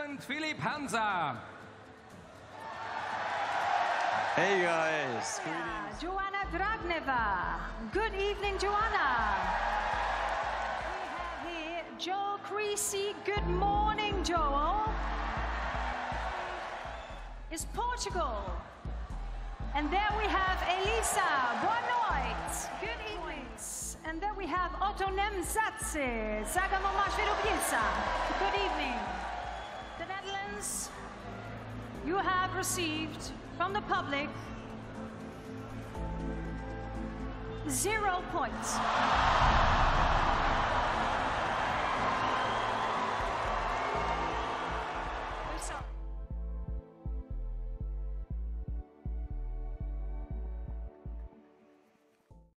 Poland, Filip Hansa. Hey guys. Joanna Dragneva. Good evening, Joanna. We have here Joel Creasy. Good morning, Joel. Is Portugal. And there we have Elisa Bonoit. Good evening. And then we have Otto Nemzatse. Good evening. The Netherlands, you have received from the public 0 points.